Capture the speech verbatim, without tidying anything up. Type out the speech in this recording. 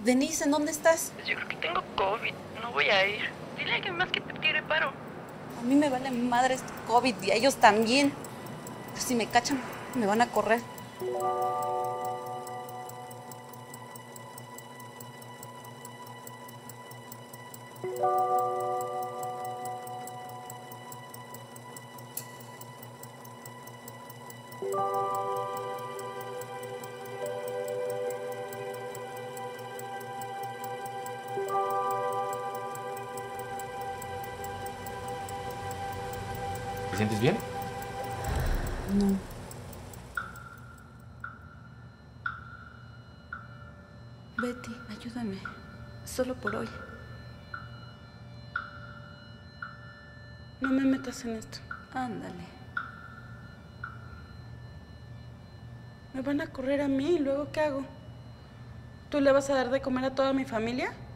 Denise, ¿en dónde estás? Pues yo creo que tengo COVID. No voy a ir. Dile a alguien más que te tire paro. A mí me vale madre este COVID y a ellos también. Pero si me cachan, me van a correr. ¿Te sientes bien? No. Betty, ayúdame. Solo por hoy. No me metas en esto. Ándale. Me van a correr a mí y luego ¿qué hago? ¿Tú le vas a dar de comer a toda mi familia?